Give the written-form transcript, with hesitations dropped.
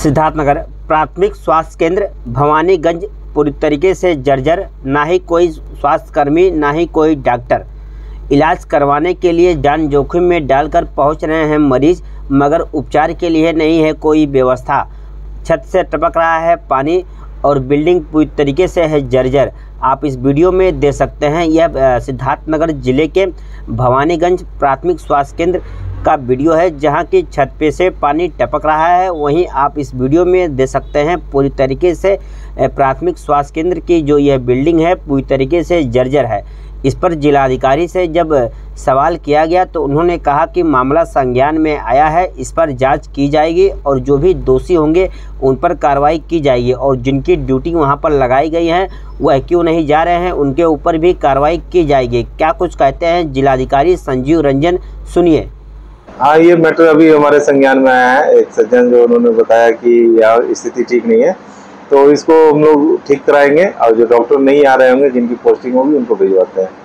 सिद्धार्थनगर प्राथमिक स्वास्थ्य केंद्र भवानीगंज पूरी तरीके से जर्जर, ना ही कोई स्वास्थ्यकर्मी ना ही कोई डॉक्टर। इलाज करवाने के लिए जान जोखिम में डालकर पहुंच रहे हैं मरीज, मगर उपचार के लिए नहीं है कोई व्यवस्था। छत से टपक रहा है पानी और बिल्डिंग पूरी तरीके से है जर्जर। आप इस वीडियो में देख सकते हैं, यह सिद्धार्थनगर जिले के भवानीगंज प्राथमिक स्वास्थ्य केंद्र का वीडियो है, जहां की छत पे से पानी टपक रहा है। वहीं आप इस वीडियो में देख सकते हैं पूरी तरीके से प्राथमिक स्वास्थ्य केंद्र की जो यह बिल्डिंग है पूरी तरीके से जर्जर है। इस पर जिलाधिकारी से जब सवाल किया गया तो उन्होंने कहा कि मामला संज्ञान में आया है, इस पर जांच की जाएगी और जो भी दोषी होंगे उन पर कार्रवाई की जाएगी, और जिनकी ड्यूटी वहां पर लगाई गई है वह क्यों नहीं जा रहे हैं उनके ऊपर भी कार्रवाई की जाएगी। क्या कुछ कहते हैं जिलाधिकारी संजीव रंजन, सुनिए। हाँ, ये मैटर अभी हमारे संज्ञान में आया है। एक सज्जन जो उन्होंने बताया कि यह स्थिति ठीक नहीं है, तो इसको हम लोग ठीक कराएंगे और जो डॉक्टर नहीं आ रहे होंगे जिनकी पोस्टिंग होगी उनको भिजवाते हैं।